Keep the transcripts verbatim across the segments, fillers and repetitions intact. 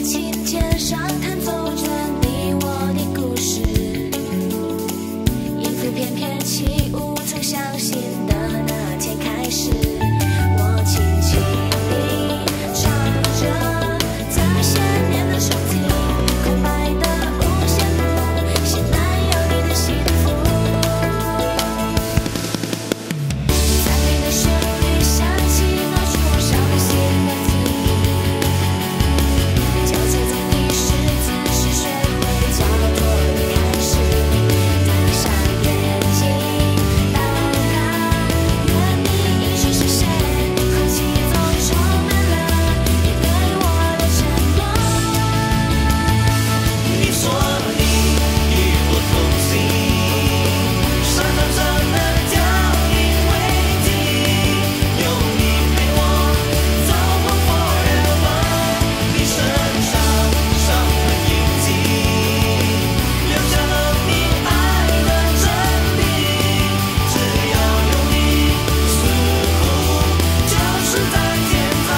琴键上弹奏着你我的故事，音符翩翩起舞，从相信的那天开始，我轻轻地唱着这些年的憧憬，空白的无限路，现在有你的幸福。赞美的旋律响起，拿出我伤心的记忆，交错在你十字时，学会交托的开始，闭上眼睛祷告，愿你应许实现，空气中充满了你对我的承诺。 你说你与我同行，山上上的脚印为迹，有你陪我走过 forever， 你身上伤痕印记，留下了你爱的真理，只要有你，似乎就是在天堂。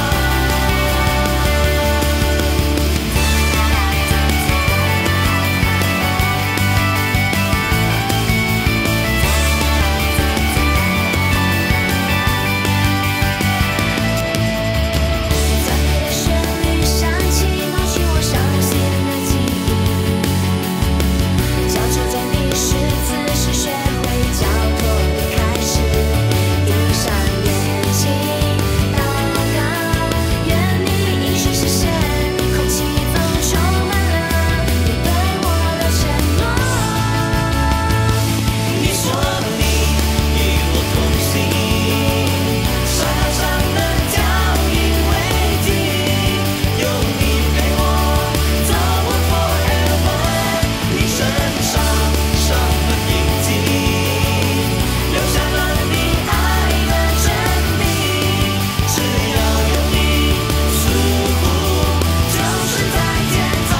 赞美的旋律响起，拿去我伤心的记忆，交错在你十字时，学会交托的开始，闭上眼睛祷告，愿你应许实现，空气中充满了你对我的承诺。 你说你与我同行，山上的脚印为迹，有你陪我走过 forever， 你身上伤痕印记，留下了你爱的真理，只要有你，似乎就是在天堂。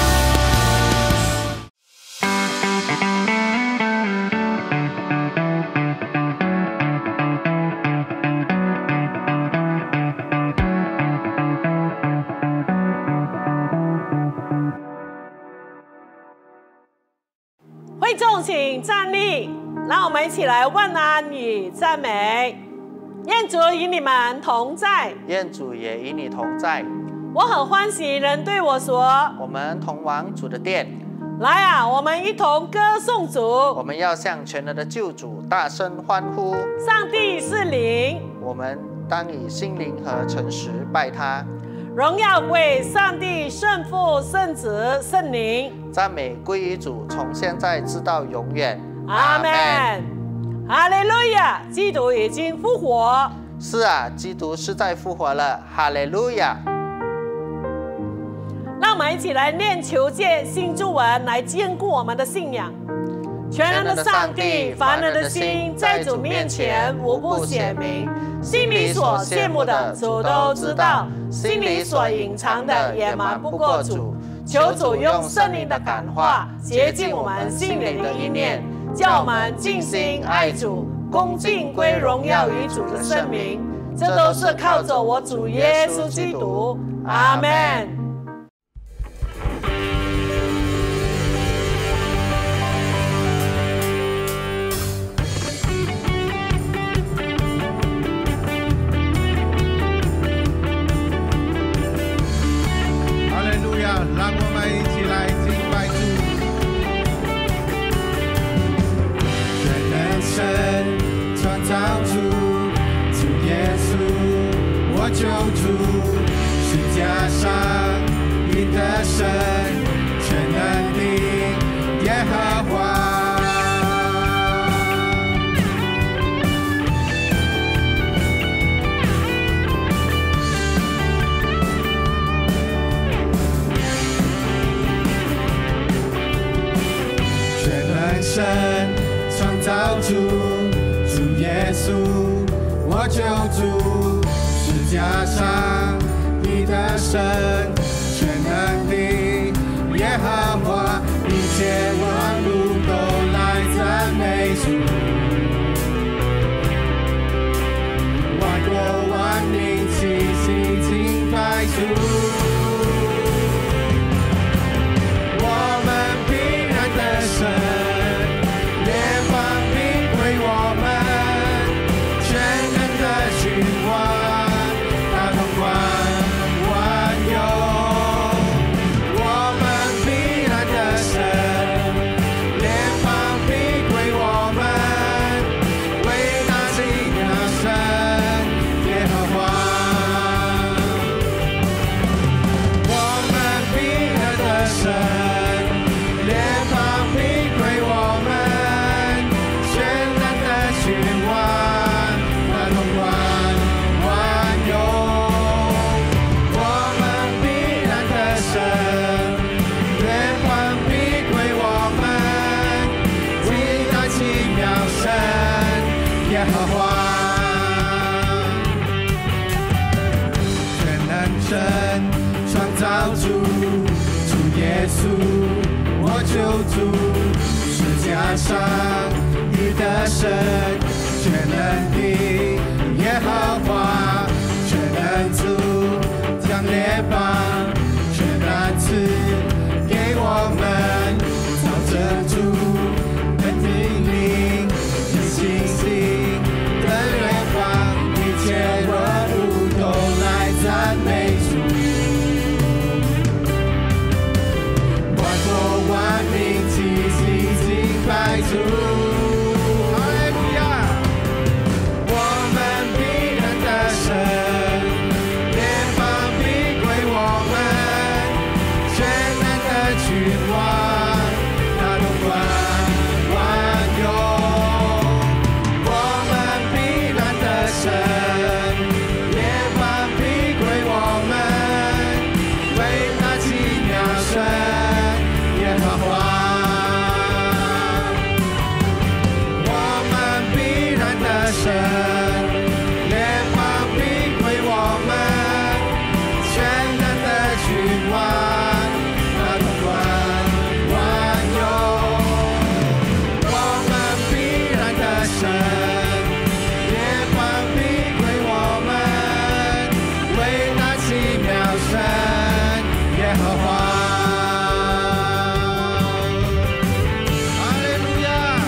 会众请站立，让我们一起来问安与赞美。愿主与你们同在， 愿主也与你同在。 我很欢喜人对我说我们同往主的殿，：“ 来啊，我们一同歌颂主。 我们要向全能的救主大声欢呼。 上帝是灵， 我们当以心灵和诚实拜他， 荣耀归上帝、圣父、圣子、圣灵。 赞美归于主，从现在直到永远。 阿门。哈利路亚！基督已经复活。 是啊，基督是在复活了，哈利路亚！ 让我们一起来念求诫新祝文，来坚固我们的信仰。全能的上帝，凡人的心在主面前无不显明，心里所羡慕的主都知道，心里所隐藏的也瞒不过主。求主用圣灵的感化洁净我们心里的意念，叫我们尽心爱主，恭敬归荣耀于主的圣名。这都是靠着我主耶稣基督。阿门。 哈利路亚！让我们一起来敬拜主。全能神创造主，主耶稣，我救主，十架上你的神，全能的耶和华。神创造主，主耶稣，我救主，十架上你的神，全能的耶和华，一切万物都来赞美主，万国万民齐心敬拜主。 主，主耶稣，我救主，十架上你的神，全能的耶和华，全能主将列邦全然赐给我们，照着主的命令，有信心的远方，一切万物都来赞美主。万国万民齐齐敬拜主，哈利路亚！我们必然的神，列邦必归我们，全能的君王，他统管万有。我们必然的神，列邦必归我们，为那奇妙神耶和华。我们必然的神，列邦必归我们，全能的君王，他统管万有。我们必然的神，列邦必归我们，为那奇妙神耶和华。哈利路亚！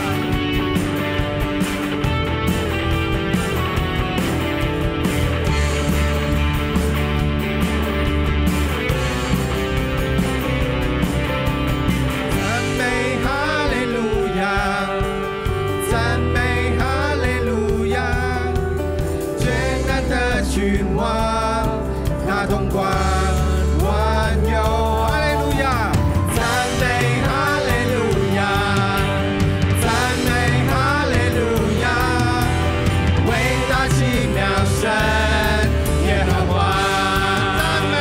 赞美哈利路亚，赞美哈利路亚，全能的君王，他统管万有。哈利路亚！赞美哈利路亚，赞美哈利路亚，伟大奇妙神耶和华。赞美，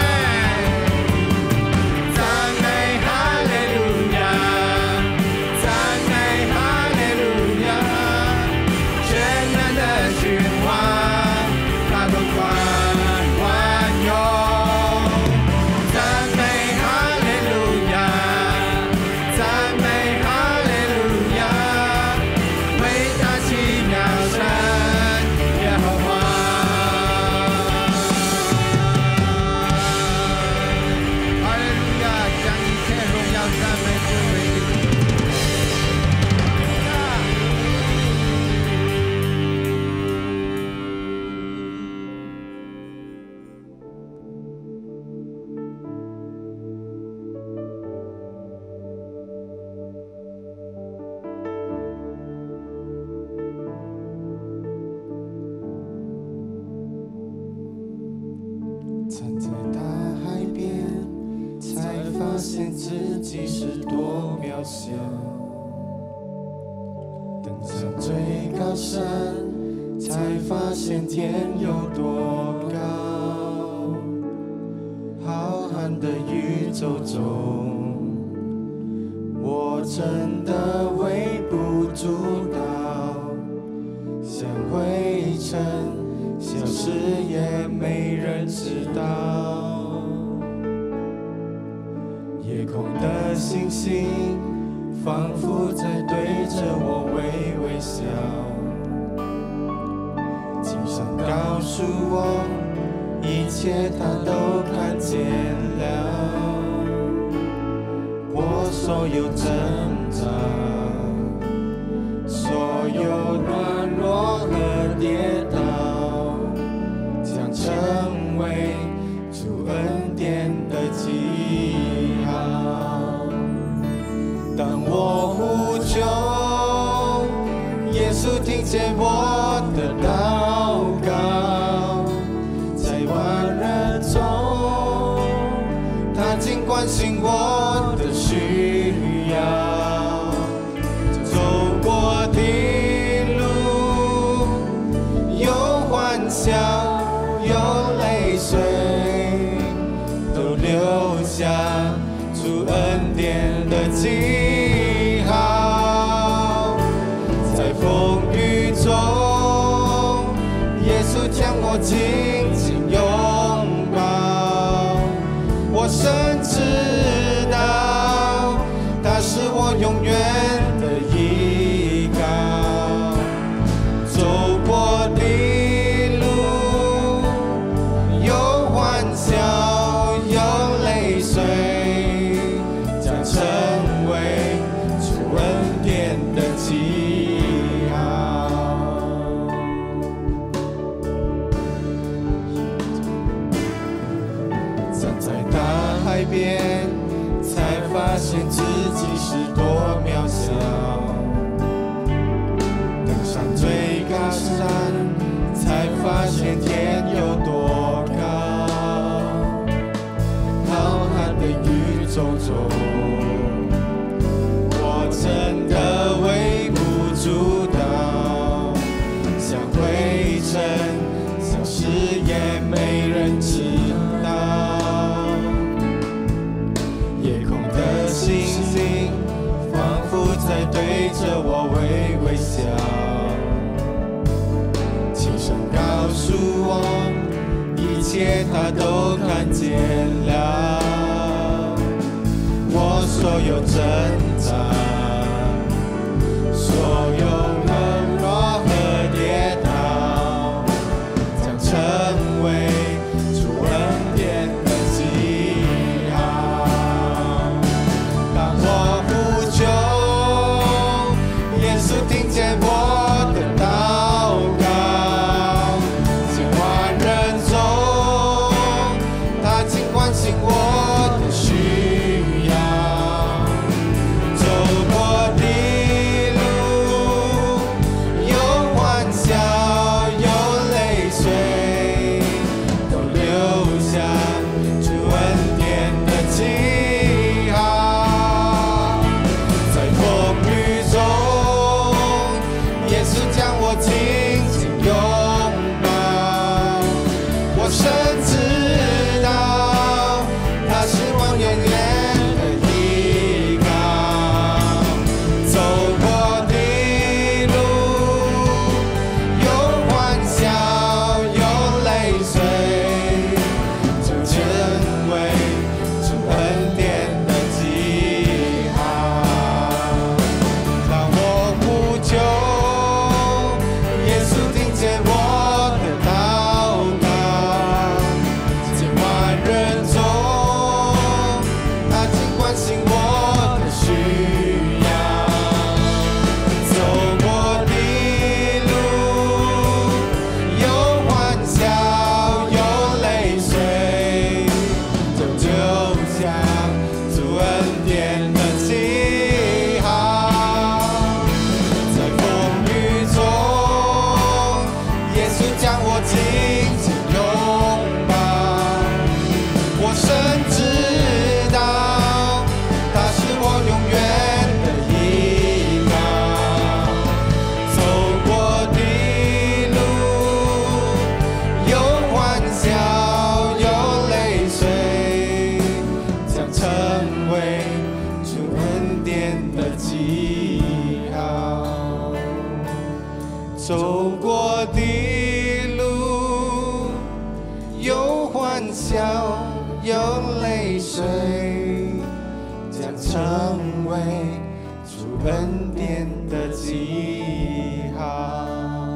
赞美哈利路亚，赞美哈利路亚，全能的君王，他统管万有。赞美哈利路亚，赞美哈利路亚，伟大奇妙神耶和华。哈利路亚，将一切荣耀赞美归为你。站在大海边，才发现自己是多渺小。登上最高山，才发现天有多高。浩瀚的宇宙中，我真的微不足道，像灰尘，消失也没人知道。夜空的星星，仿佛在对着我微微笑。经上告诉我，一切他都看见了。我所有挣扎，所有软弱和跌倒，将成为主恩典的记号。当我呼求，耶稣听见我的祷告，在万人中，他竟关心我的需要。走过的路，有欢笑，有泪水，都留下主恩典的记号。在风雨中，耶稣将我紧紧拥抱，我深知道，他是我永远的依靠。走过的路，有欢笑，有泪水，将成为主恩典的记号。站在大海边，才发现自己是多渺小。登上最高山，才发现天有多高。浩瀚的宇宙中，我真的微不足道，像灰尘，消失也没人知道。夜空的星星，仿佛在对着我微微笑，轻声告诉我，一切他都看见了。我所有挣扎，所有软弱和跌倒，将成为主恩典的记号。当我呼求，耶稣听见我的祷告，千万人中，他竟关心我的需要。走过的路，有欢笑，有泪水，都留下主恩典的记号。在风雨中，耶稣将我紧紧拥抱。我深知道，他是我永远的依靠。走过的路，有欢笑，有泪水，就成为主恩典的记号。当我呼求，耶稣听见我的祷告，千万人中，他竟关心我的需要。走过的路，有欢笑，有泪水，就就像主恩典的记号。在风雨中，耶稣将我紧紧拥抱。我深知道，他是我永远的依靠。走过的路，有欢笑，有泪水，将成为主恩典的记号。走过的路，有欢笑，有泪水，将成为主恩典的记号。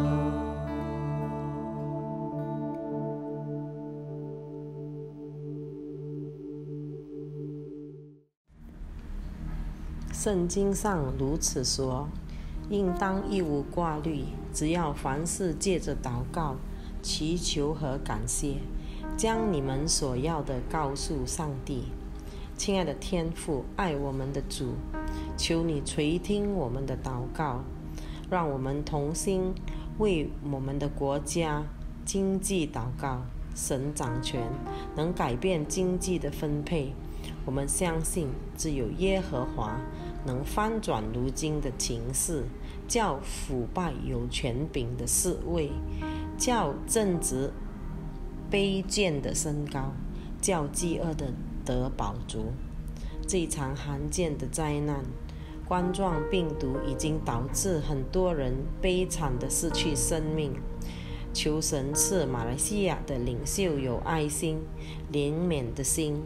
圣经上如此说，应当一无挂虑，只要凡事借着祷告、祈求和感谢，将你们所要的告诉上帝。亲爱的天父，爱我们的主，求你垂听我们的祷告，让我们同心为我们的国家经济祷告。神掌权，能改变经济的分配。我们相信，只有耶和华能翻转如今的情势，叫腐败有权柄的侍卫，叫正直卑贱的升高，叫饥饿的得饱足。这场罕见的灾难，冠状病毒已经导致很多人悲惨地失去生命。求神赐马来西亚的领袖有爱心、怜悯的心，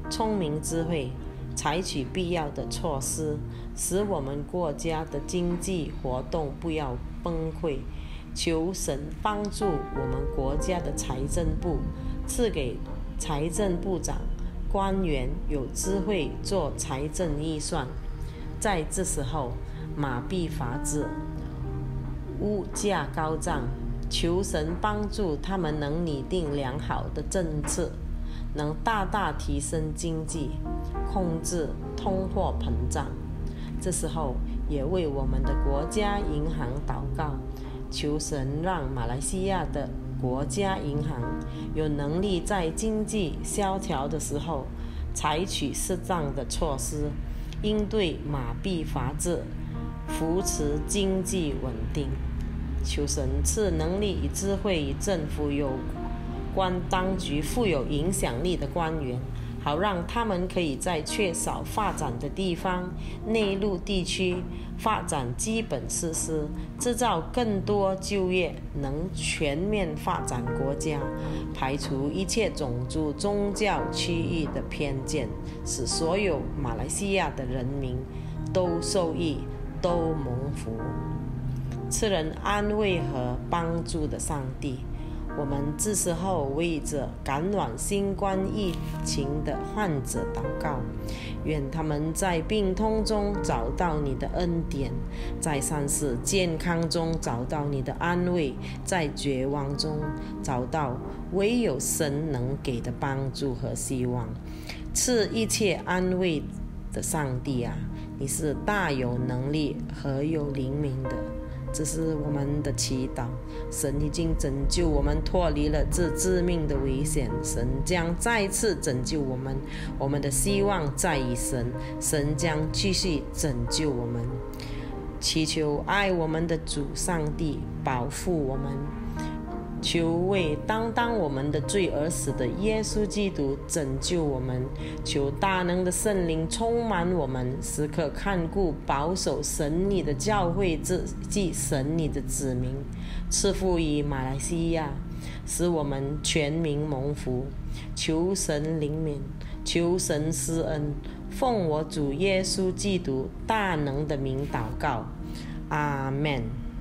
聪明智慧，采取必要的措施，使我们国家的经济活动不要崩溃。求神帮助我们国家的财政部，赐给财政部长官员有智慧做财政预算。在这时候，马币法治，物价高涨，求神帮助他们能拟定良好的政策，能大大提升经济，控制通货膨胀。这时候也为我们的国家银行祷告，求神让马来西亚的国家银行有能力在经济萧条的时候采取适当的措施，应对马币法治，扶持经济稳定。求神赐能力与智慧与政府有关当局富有影响力的官员，好让他们可以在缺少发展的地方、内陆地区发展基本设施，制造更多就业，能全面发展国家，排除一切种族、宗教、区域的偏见，使所有马来西亚的人民都受益，都蒙福。赐人安慰和帮助的上帝，我们这时候为着感染新冠疫情的患者祷告，愿他们在病痛中找到你的恩典，在丧失健康中找到你的安慰，在绝望中找到唯有神能给的帮助和希望。赐一切安慰的上帝啊，你是大有能力和有灵敏的。这是我们的祈祷，神已经拯救我们脱离了这致命的危险，神将再次拯救我们，我们的希望在于神，神将继续拯救我们。祈求爱我们的主上帝保护我们，求为担当我们的罪而死的耶稣基督拯救我们，求大能的圣灵充满我们，时刻看顾保守神你的教会即神你的子民，赐福于马来西亚，使我们全民蒙福。求神怜悯，求神施恩，奉我主耶稣基督大能的名祷告，阿们。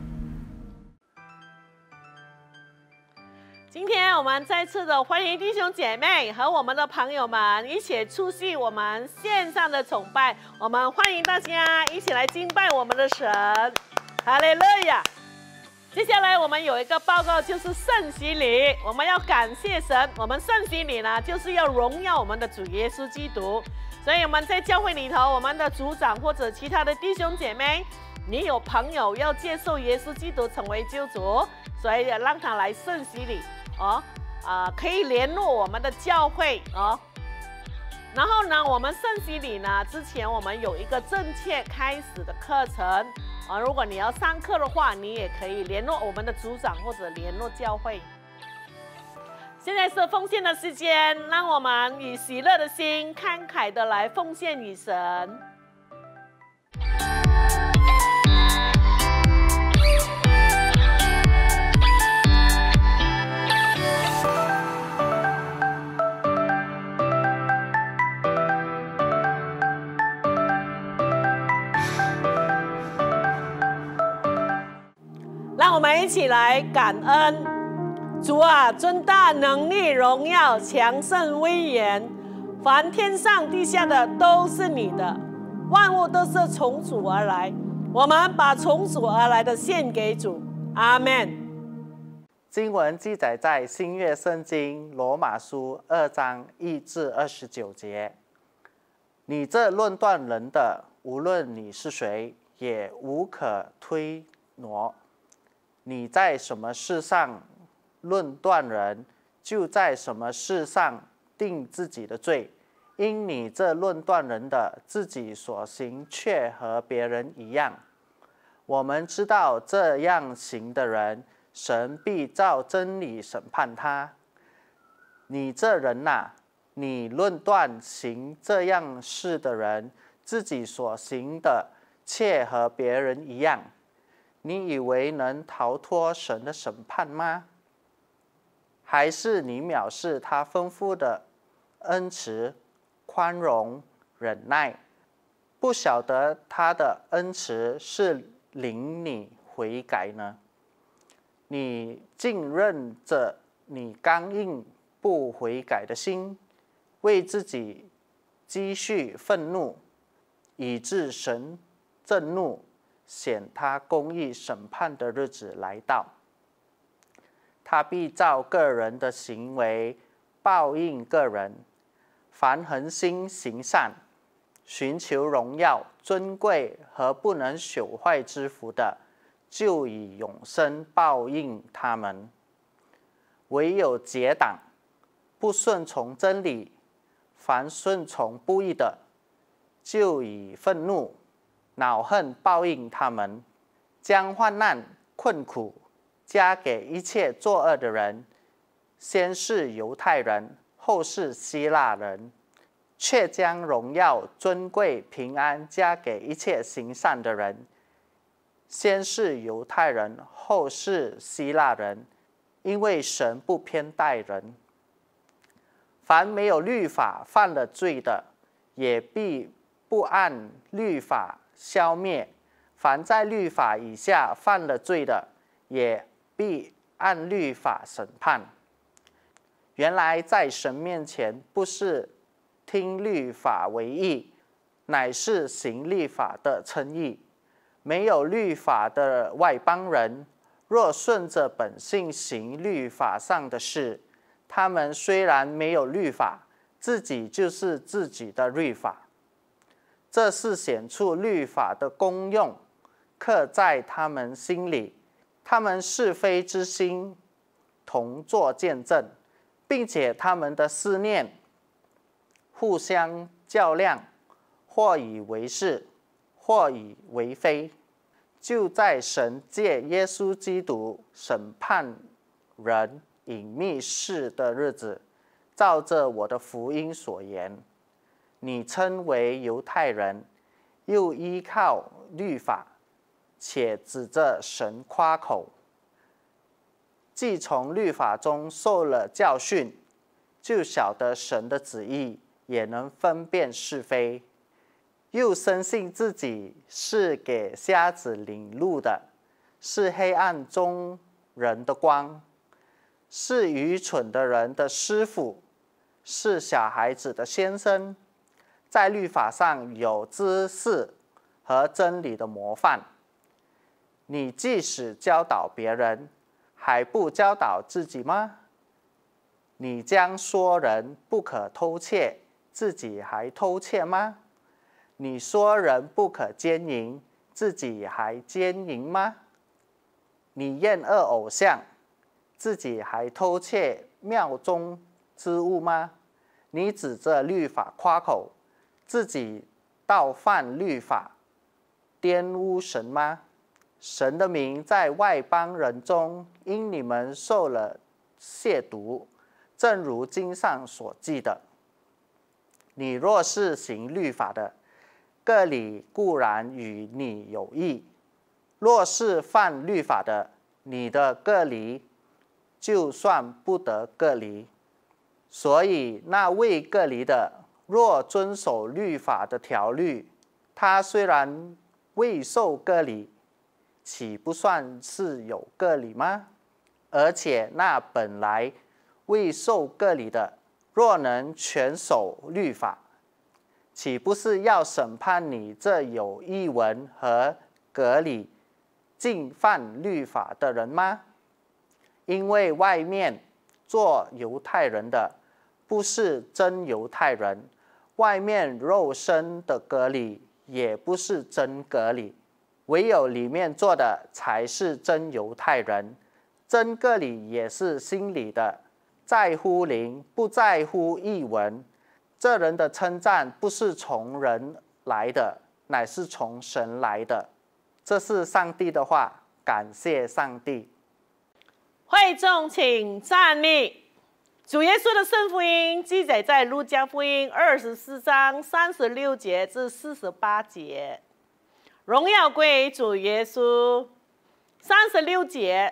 今天我们再次的欢迎弟兄姐妹和我们的朋友们一起出席我们线上的崇拜，我们欢迎大家一起来敬拜我们的神，哈利路亚。接下来我们有一个报告，就是圣洗礼，我们要感谢神，我们圣洗礼呢就是要荣耀我们的主耶稣基督，所以我们在教会里头，我们的组长或者其他的弟兄姐妹，你有朋友要接受耶稣基督成为救主，所以让他来圣洗礼哦，呃，可以联络我们的教会哦。然后呢，我们圣洗礼呢，之前我们有一个正确开始的课程啊，如果你要上课的话，你也可以联络我们的组长或者联络教会。现在是奉献的时间，让我们以喜乐的心，慷慨的来奉献与神。让我们一起来感恩主啊，尊大能力荣耀强盛威严，凡天上地下的都是你的，万物都是从主而来，我们把从主而来的献给主，阿们。 经文记载在新约圣经罗马书二章一至二十九节。你这论断人的，无论你是谁，也无可推挪。你在什么事上论断人，就在什么事上定自己的罪，因你这论断人的，自己所行却和别人一样。我们知道这样行的人，神必照真理审判他。你这人哪、啊，你论断行这样事的人，自己所行的却和别人一样。你以为能逃脱神的审判吗？还是你藐视他丰富的恩慈、 宽容忍耐，不晓得他的恩慈是领你悔改呢？你竟任着你刚硬不悔改的心，为自己积蓄愤怒，以致神震怒，显他公义审判的日子来到。他必照个人的行为报应个人。凡恒心行善，寻求荣耀、尊贵和不能朽坏之福的，就以永生报应他们。唯有结党，不顺从真理，凡顺从不义的，就以愤怒、恼恨报应他们，将患难、困苦加给一切作恶的人，先是犹太人，后是希腊人，却将荣耀、尊贵、平安加给一切行善的人，先是犹太人，后是希腊人，因为神不偏待人。凡没有律法犯了罪的，也必不按律法消灭；凡在律法以下犯了罪的，也必按律法审判。原来在神面前，不是听律法为义，乃是行律法的称义。没有律法的外邦人，若顺着本性行律法上的事，他们虽然没有律法，自己就是自己的律法。这是显出律法的功用，刻在他们心里，他们是非之心同作见证，并且他们的思念互相较量，或以为是，或以为非，就在神借耶稣基督审判人隐秘事的日子，照着我的福音所言，你称为犹太人，又依靠律法，且指着神夸口。既从律法中受了教训，就晓得神的旨意，也能分辨是非，又深信自己是给瞎子领路的，是黑暗中人的光，是愚蠢的人的师傅，是小孩子的先生，在律法上有知识和真理的模范。你即使教导别人，还不教导自己吗？你将说人不可偷窃，自己还偷窃吗？你说人不可奸淫，自己还奸淫吗？你厌恶偶像，自己还偷窃庙中之物吗？你指着律法夸口，自己倒犯律法，玷污神吗？神的名在外邦人中因你们受了亵渎，正如经上所记的。你若是行律法的，个理固然与你有益；若是犯律法的，你的个理就算不得个离。所以那未个离的，若遵守律法的条律，他虽然未受割礼，岂不算是有割礼吗？而且那本来未受割礼的，若能全守律法，岂不是要审判你这有异文和割礼竟犯律法的人吗？因为外面做犹太人的，不是真犹太人，外面肉身的割礼也不是真割礼，唯有里面做的才是真犹太人。真割礼也是心里的，在乎灵，不在乎异文。这人的称赞不是从人来的，乃是从神来的。这是上帝的话，感谢上帝。 会众请站立。主耶稣的圣福音记载在路加福音二十四章三十六节至四十八节。荣耀归主耶稣。三十六节，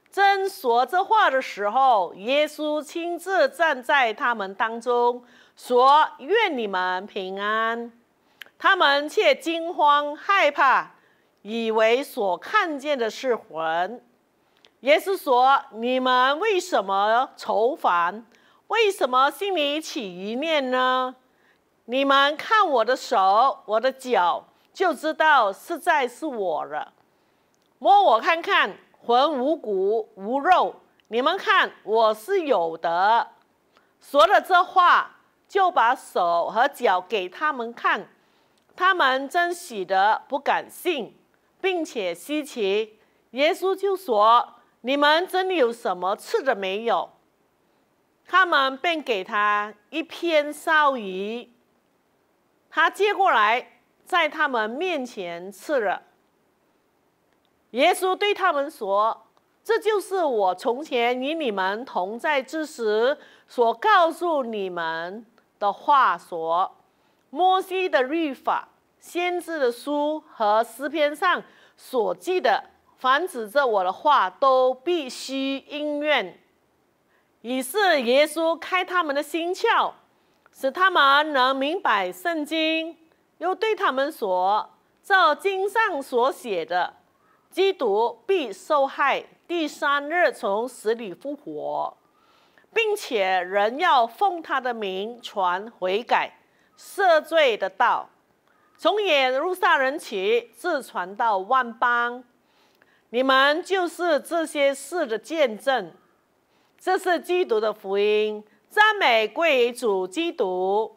正说这话的时候，耶稣亲自站在他们当中，说：“愿你们平安。”他们却惊慌害怕，以为所看见的是魂。耶稣说：“你们为什么愁烦？为什么心里起疑念呢？你们看我的手，我的脚，就知道实在是我了。摸我看看，魂无骨无肉，你们看我是有的。”说了这话，就把手和脚给他们看。他们真喜得不敢信，并且稀奇。耶稣就说：“你们真有什么吃的没有？”他们便给他一片烧鱼，他接过来，在他们面前吃了。耶稣对他们说：“这就是我从前与你们同在之时所告诉你们的话说。摩西的律法、先知的书和诗篇上所记的，凡指着我的话，都必须应验。”于是耶稣开他们的心窍，使他们能明白圣经，又对他们说：“照经上所写的，基督必受害，第三日从死里复活，并且人要奉他的名传悔改、赦罪的道，从耶路撒冷起，直传到万邦。你们就是这些事的见证。”这是基督的福音，赞美归于主基督。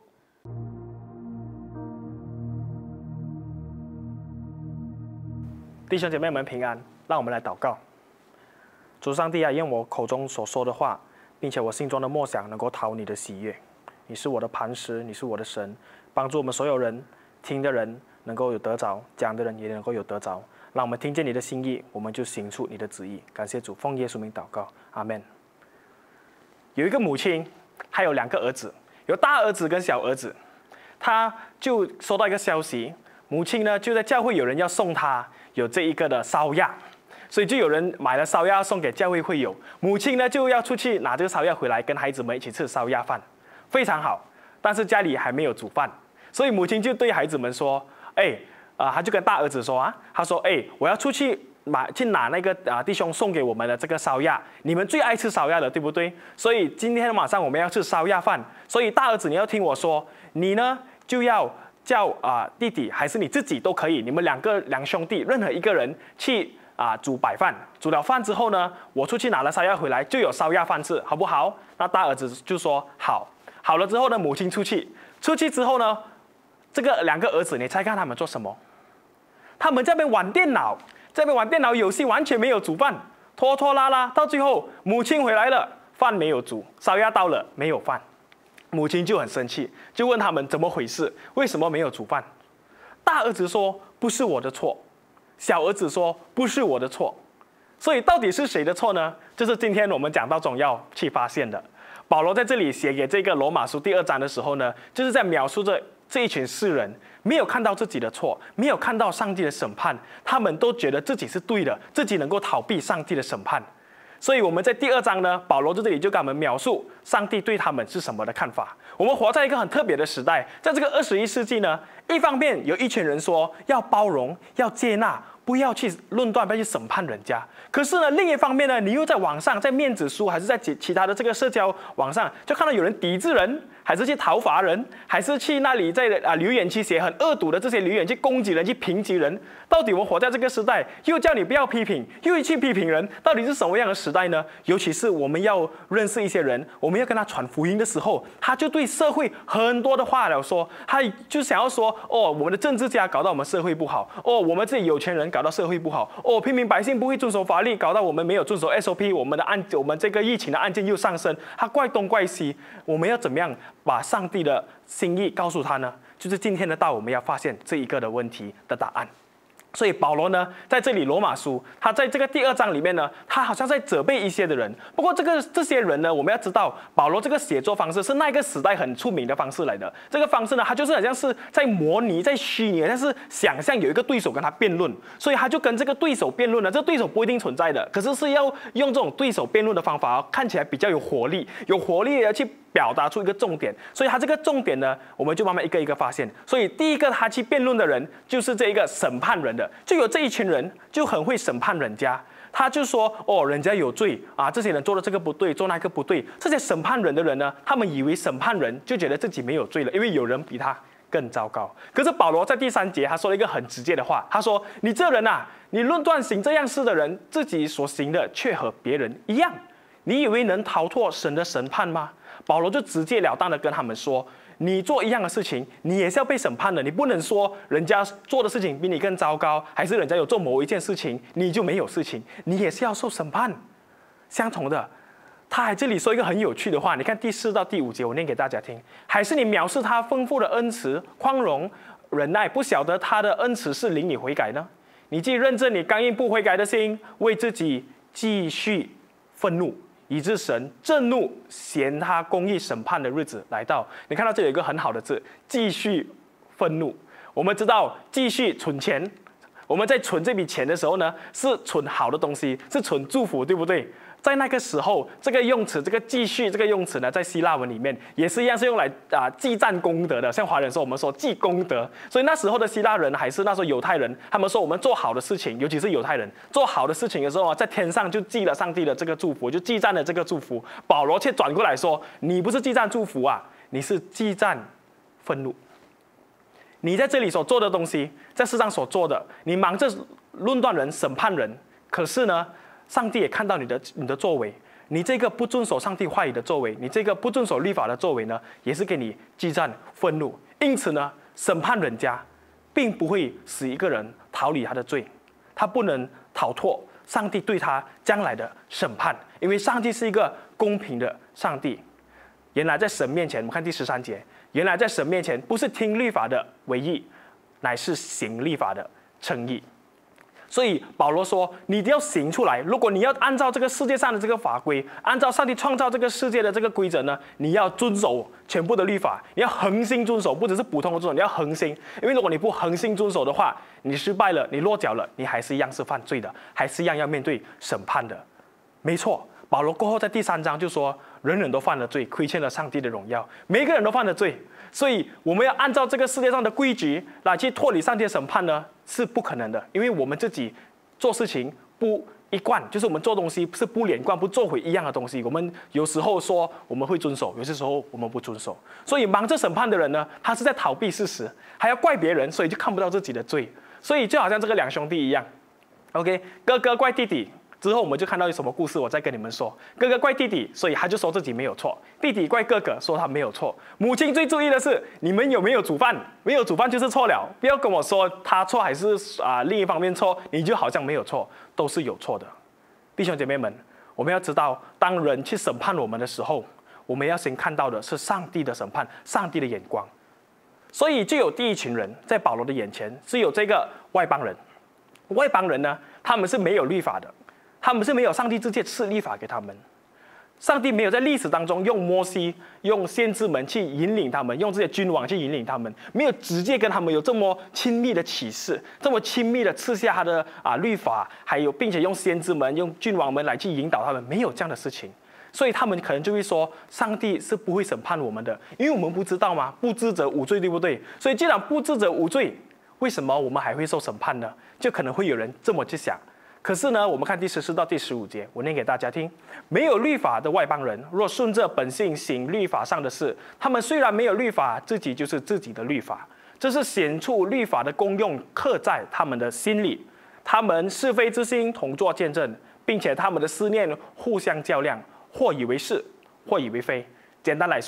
弟兄姐妹们平安，让我们来祷告。主上帝啊，愿我口中所说的话，并且我心中的默想能够讨你的喜悦。你是我的磐石，你是我的神，帮助我们所有人听的人能够有得着，讲的人也能够有得着。让我们听见你的心意，我们就行出你的旨意。感谢主，奉耶稣名祷告，阿们。有一个母亲，她有两个儿子，有大儿子跟小儿子。她就收到一个消息，母亲呢就在教会有人要送她有这一个的烧鸭，所以就有人买了烧鸭送给教会会友。母亲呢就要出去拿这个烧鸭回来，跟孩子们一起吃烧鸭饭，非常好。但是家里还没有煮饭，所以母亲就对孩子们说：“哎，啊、呃，他就跟大儿子说啊，他说：哎，我要出去。”买去拿那个啊弟兄送给我们的这个烧鸭，你们最爱吃烧鸭的，对不对？所以今天晚上我们要吃烧鸭饭。所以大儿子你要听我说，你呢就要叫啊、呃、弟弟还是你自己都可以，你们两个两兄弟任何一个人去啊、呃、煮白饭。煮了饭之后呢，我出去拿了烧鸭回来，就有烧鸭饭吃，好不好？那大儿子就说好。好了之后呢，母亲出去，出去之后呢，这个两个儿子，你猜看他们做什么？他们在那边玩电脑。这边玩电脑游戏，完全没有煮饭，拖拖拉拉，到最后母亲回来了，饭没有煮，烧鸭到了没有饭，母亲就很生气，就问他们怎么回事，为什么没有煮饭？大儿子说不是我的错，小儿子说不是我的错，所以到底是谁的错呢？这是今天我们讲到中要去发现的。保罗在这里写给这个罗马书第二章的时候呢，就是在描述着这一群世人没有看到自己的错，没有看到上帝的审判，他们都觉得自己是对的，自己能够逃避上帝的审判。所以我们在第二章呢，保罗在这里就跟我们描述上帝对他们是什么的看法。我们活在一个很特别的时代，在这个二十一世纪呢，一方面有一群人说要包容、要接纳，不要去论断，不要去审判人家。可是呢，另一方面呢，你又在网上，在面子书还是在其其他的这个社交网上，就看到有人抵制人，还是去讨伐人，还是去那里在啊留言区写很恶毒的这些留言去攻击人，去评级人。到底我们活在这个时代，又叫你不要批评，又去批评人，到底是什么样的时代呢？尤其是我们要认识一些人，我们要跟他传福音的时候，他就对社会很多的话了说，他就想要说，哦，我们的政治家搞到我们社会不好，哦，我们这里有钱人搞到社会不好，哦，平民百姓不会遵守法律，搞到我们没有遵守 S O P， 我们的案，我们这个疫情的案件又上升，他怪东怪西，我们要怎么样把上帝的心意告诉他呢？就是今天的道，我们要发现这一个的问题的答案。 所以保罗呢，在这里罗马书，他在这个第二章里面呢，他好像在责备一些的人。不过这个这些人呢，我们要知道，保罗这个写作方式是那个时代很出名的方式来的。这个方式呢，他就是好像是在模拟、在虚拟，但是想象有一个对手跟他辩论，所以他就跟这个对手辩论了。这个对手不一定存在的，可是是要用这种对手辩论的方法，看起来比较有活力，有活力的去表达出一个重点。所以他这个重点呢，我们就慢慢一个一个发现。所以第一个他去辩论的人，就是这一个审判人的。就有这一群人就很会审判人家，他就说哦，人家有罪啊，这些人做的这个不对，做那个不对。这些审判人的人呢，他们以为审判人就觉得自己没有罪了，因为有人比他更糟糕。可是保罗在第三节他说了一个很直接的话，他说：“你这人啊，你论断行这样事的人，自己所行的却和别人一样，你以为能逃脱神的审判吗？”保罗就直截了当的跟他们说。你做一样的事情，你也是要被审判的。你不能说人家做的事情比你更糟糕，还是人家有做某一件事情，你就没有事情，你也是要受审判。相同的，他还这里说一个很有趣的话，你看第四到第五节，我念给大家听。还是你藐视他丰富的恩慈、宽容、忍耐，不晓得他的恩慈是领你悔改呢？你既认证你刚硬不悔改的心，为自己继续愤怒。以致神震怒，嫌他公义审判的日子来到。你看到这里有一个很好的字，继续愤怒。我们知道继续存钱，我们在存这笔钱的时候呢，是存好的东西，是存祝福，对不对？在那个时候，这个用词，这个继续这个用词呢，在希腊文里面也是一样，是用来啊记赞功德的。像华人说，我们说记功德。所以那时候的希腊人还是那时候犹太人，他们说我们做好的事情，尤其是犹太人做好的事情的时候啊，在天上就记了上帝的这个祝福，就记赞了这个祝福。保罗却转过来说，你不是记赞祝福啊，你是记赞愤怒。你在这里所做的东西，在世上所做的，你忙着论断人、审判人，可是呢？上帝也看到你的你的作为，你这个不遵守上帝话语的作为，你这个不遵守律法的作为呢，也是给你记赞愤怒。因此呢，审判人家，并不会使一个人逃离他的罪，他不能逃脱上帝对他将来的审判，因为上帝是一个公平的上帝。原来在神面前，我们看第十三节，原来在神面前，不是听律法的为义，乃是行律法的称义。所以保罗说，你一定要行出来。如果你要按照这个世界上的这个法规，按照上帝创造这个世界的这个规则呢，你要遵守全部的律法，你要恒心遵守，不只是普通的遵守，你要恒心。因为如果你不恒心遵守的话，你失败了，你落脚了，你还是一样是犯罪的，还是一样要面对审判的。没错，保罗过后在第三章就说，人人都犯了罪，亏欠了上帝的荣耀，每一个人都犯了罪。所以我们要按照这个世界上的规矩来去脱离上帝的审判呢，是不可能的，因为我们自己做事情不一贯，就是我们做东西是不连贯，不做回一样的东西。我们有时候说我们会遵守，有些时候我们不遵守。所以忙着审判的人呢，他是在逃避事实，还要怪别人，所以就看不到自己的罪。所以就好像这个两兄弟一样 ，OK， 哥哥怪弟弟。之后我们就看到有什么故事，我再跟你们说。哥哥怪弟弟，所以他就说自己没有错；弟弟怪哥哥，说他没有错。母亲最注意的是你们有没有煮饭，没有煮饭就是错了。不要跟我说他错还是啊、呃、另一方面错，你就好像没有错，都是有错的。弟兄姐妹们，我们要知道，当人去审判我们的时候，我们要先看到的是上帝的审判，上帝的眼光。所以就有第一群人在保罗的眼前，是有这个外邦人。外邦人呢，他们是没有律法的。他们是没有上帝直接赐律法给他们，上帝没有在历史当中用摩西、用先知们去引领他们，用这些君王去引领他们，没有直接跟他们有这么亲密的启示，这么亲密的赐下他的啊律法，还有并且用先知们、用君王们来去引导他们，没有这样的事情，所以他们可能就会说，上帝是不会审判我们的，因为我们不知道嘛，不知者无罪，对不对？所以既然不知者无罪，为什么我们还会受审判呢？就可能会有人这么去想。可是呢，我们看第十四到第十五节，我念给大家听。没有律法的外邦人，若顺着本性行律法上的事，他们虽然没有律法，自己就是自己的律法。这是显出律法的功用刻在他们的心里。他们是非之心同作见证，并且他们的思念互相较量，或以为是，或以为非。简单来说，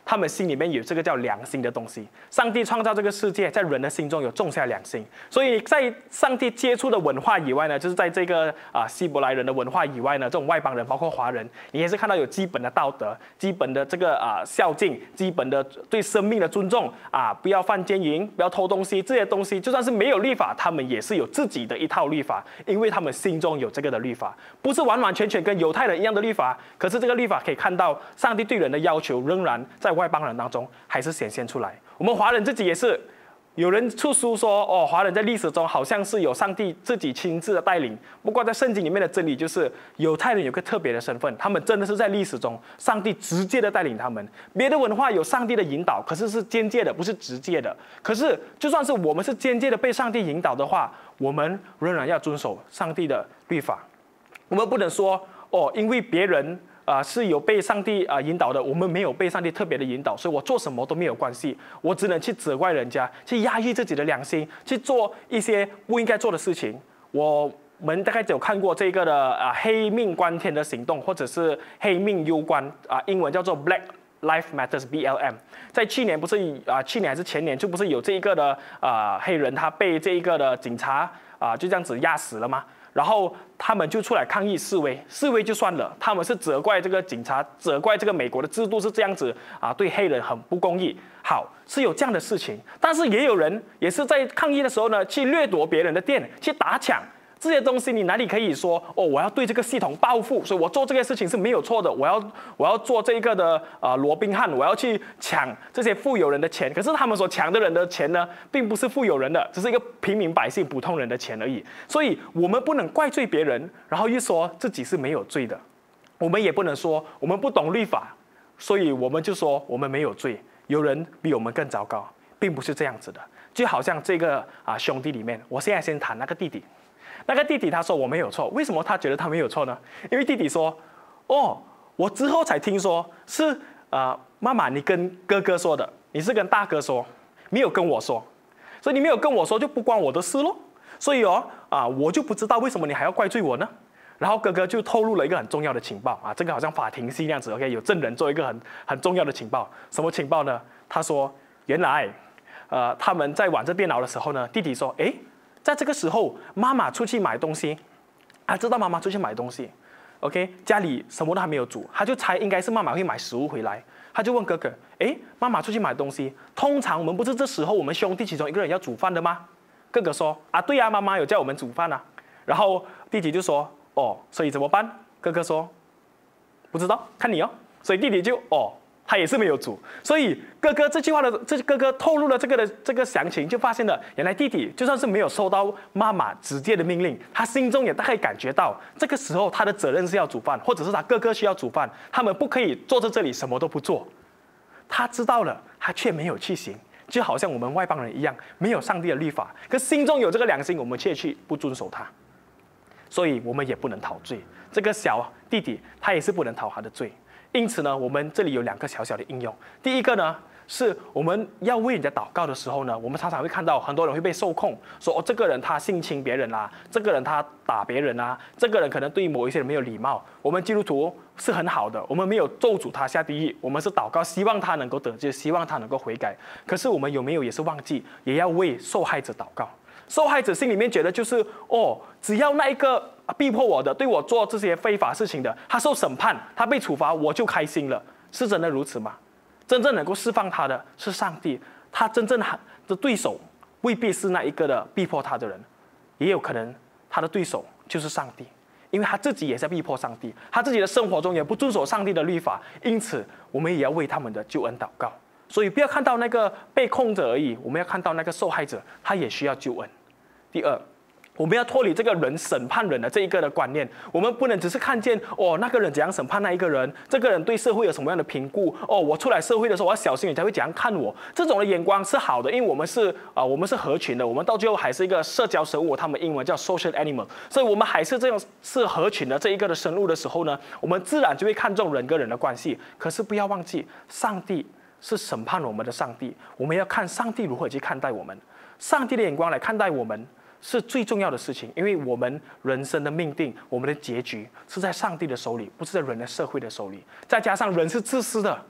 他们心里面有这个叫良心的东西。上帝创造这个世界，在人的心中有种下良心，所以在上帝接触的文化以外呢，就是在这个啊希伯来人的文化以外呢，这种外邦人，包括华人，你也是看到有基本的道德、基本的这个啊孝敬、基本的对生命的尊重啊，不要犯奸淫，不要偷东西，这些东西就算是没有律法，他们也是有自己的一套律法，因为他们心中有这个的律法，不是完完全全跟犹太人一样的律法，可是这个律法可以看到上帝对人的要求仍然在外邦人当中还是显现出来。我们华人自己也是，有人出书说，哦，华人在历史中好像是有上帝自己亲自的带领。不过在圣经里面的真理就是，犹太人有个特别的身份，他们真的是在历史中上帝直接的带领他们。别的文化有上帝的引导，可是是间接的，不是直接的。可是就算是我们是间接的被上帝引导的话，我们仍然要遵守上帝的律法。我们不能说，哦，因为别人啊、呃、是有被上帝啊、呃、引导的，我们没有被上帝特别的引导，所以我做什么都没有关系，我只能去责怪人家，去压抑自己的良心，去做一些不应该做的事情。我们大概只有看过这个的啊、呃、黑命关天的行动，或者是黑命攸关啊、呃，英文叫做 Black Life Matters B L M。在去年不是啊、呃、去年还是前年，就不是有这一个的啊、呃、黑人他被这一个的警察啊、呃、就这样子压死了吗？然后他们就出来抗议示威，示威就算了，他们是责怪这个警察，责怪这个美国的制度是这样子啊，对黑人很不公义。好，是有这样的事情，但是也有人也是在抗议的时候呢，去掠夺别人的店，去打抢。这些东西你哪里可以说哦？我要对这个系统报复，所以我做这个事情是没有错的。我要我要做这个的啊、呃、罗宾汉，我要去抢这些富有人的钱。可是他们所抢的人的钱呢，并不是富有人的，只是一个平民百姓、普通人的钱而已。所以我们不能怪罪别人，然后又说自己是没有罪的。我们也不能说我们不懂律法，所以我们就说我们没有罪。有人比我们更糟糕，并不是这样子的。就好像这个啊兄弟里面，我现在先谈那个弟弟。那个弟弟他说我没有错，为什么他觉得他没有错呢？因为弟弟说，哦，我之后才听说是啊、呃、妈妈你跟哥哥说的，你是跟大哥说，没有跟我说，所以你没有跟我说就不关我的事咯。所以哦啊、呃、我就不知道为什么你还要怪罪我呢？然后哥哥就透露了一个很重要的情报啊，这个好像法庭戏那样子 ，OK， 有证人做一个很很重要的情报，什么情报呢？他说原来呃他们在玩着电脑的时候呢，弟弟说，哎。在这个时候，妈妈出去买东西，他知道妈妈出去买东西 ，OK， 家里什么都还没有煮，他就猜应该是妈妈会买食物回来，他就问哥哥，哎，妈妈出去买东西，通常我们不是这时候我们兄弟其中一个人要煮饭的吗？哥哥说，啊，对啊，妈妈有叫我们煮饭啊。然后弟弟就说，哦，所以怎么办？哥哥说，不知道，看你哦。所以弟弟就，哦。他也是没有煮，所以哥哥这句话的这哥哥透露了这个的这个详情，就发现了原来弟弟就算是没有收到妈妈直接的命令，他心中也大概感觉到这个时候他的责任是要煮饭，或者是他哥哥需要煮饭，他们不可以坐在这里什么都不做。他知道了，他却没有去行，就好像我们外邦人一样，没有上帝的律法，可心中有这个良心，我们却去不遵守它，所以我们也不能逃罪。这个小弟弟他也是不能逃他的罪。因此呢，我们这里有两个小小的应用。第一个呢，是我们要为人家祷告的时候呢，我们常常会看到很多人会被受控，说哦，这个人他性侵别人啦、啊，这个人他打别人啊，这个人可能对某一些人没有礼貌。我们基督徒是很好的，我们没有咒诅他下地狱，我们是祷告，希望他能够得救，希望他能够悔改。可是我们有没有也是忘记，也要为受害者祷告？受害者心里面觉得就是哦，只要那一个逼迫我的、对我做这些非法事情的，他受审判，他被处罚，我就开心了。是真的如此吗？真正能够释放他的是上帝，他真正的对手未必是那一个的逼迫他的人，也有可能他的对手就是上帝，因为他自己也在逼迫上帝，他自己的生活中也不遵守上帝的律法，因此我们也要为他们的救恩祷告。所以不要看到那个被控者而已，我们要看到那个受害者，他也需要救恩。第二，我们要脱离这个人审判人的这一个的观念，我们不能只是看见哦那个人怎样审判那一个人，这个人对社会有什么样的评估，哦我出来社会的时候我要小心人家会怎样看我，这种的眼光是好的，因为我们是啊、呃、我们是合群的，我们到最后还是一个社交生物，他们英文叫 social animal， 所以我们还是这样是合群的这一个的生物的时候呢，我们自然就会看重人跟人的关系。可是不要忘记，上帝是审判我们的上帝，我们要看上帝如何去看待我们，上帝的眼光来看待我们是最重要的事情，因为我们人生的命定，我们的结局是在上帝的手里，不是在人的社会的手里。再加上人是自私的，